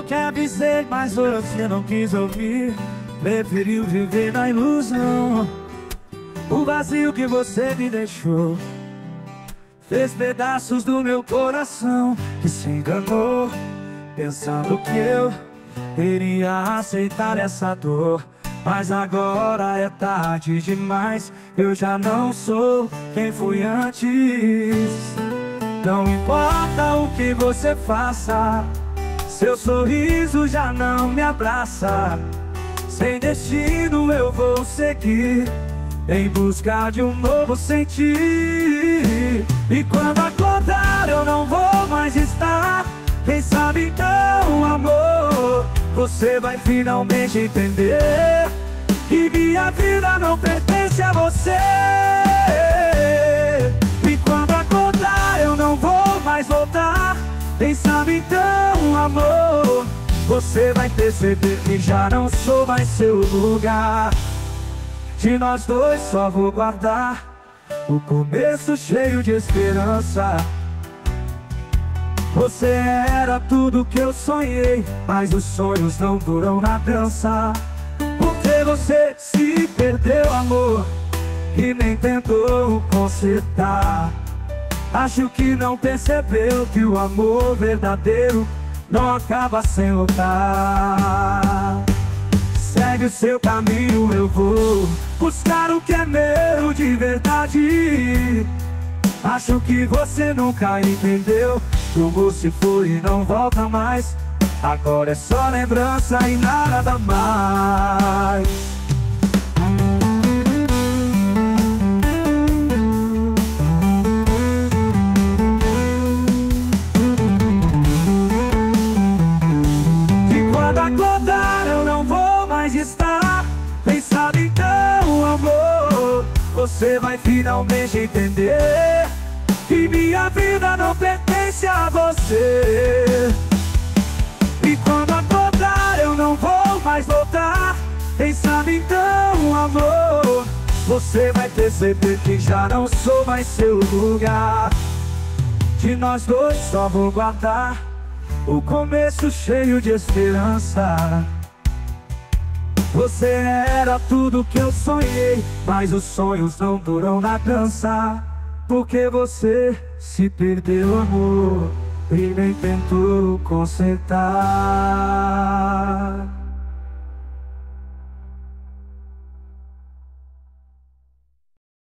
eu que avisei, mas você não quis ouvir. Preferiu viver na ilusão. O vazio que você me deixou fez pedaços do meu coração, que se enganou, pensando que eu iria aceitar essa dor. Mas agora é tarde demais, eu já não sou quem fui antes. Não importa o que você faça, seu sorriso já não me abraça. Sem destino eu vou seguir, em busca de um novo sentir. E quando acordar eu não vou mais estar. Quem sabe então, amor, você vai finalmente entender que minha vida não pertence a você. E quando acordar eu não vou mais voltar. Quem sabe então, amor, você vai perceber que já não sou mais seu lugar. De nós dois só vou guardar o começo cheio de esperança. Você era tudo que eu sonhei, mas os sonhos não duram na dança. Porque você se perdeu, amor, e nem tentou consertar. Acho que não percebeu que o amor verdadeiro não acaba sem lutar. Segue o seu caminho, eu vou buscar o que é meu de verdade. Acho que você nunca entendeu. O amor se foi e não volta mais. Agora é só lembrança e nada mais. E quando acordar eu não vou mais estar. Quem sabe então, amor, você vai finalmente entender que minha vida não pertence a você. E quando acordar eu não vou mais voltar. Quem sabe então, amor, você vai perceber que já não sou mais seu lugar. De nós dois só vou guardar o começo cheio de esperança. Você era tudo que eu sonhei, mas os sonhos não duram na dança. Porque você se perdeu, amor, e nem tentou consertar.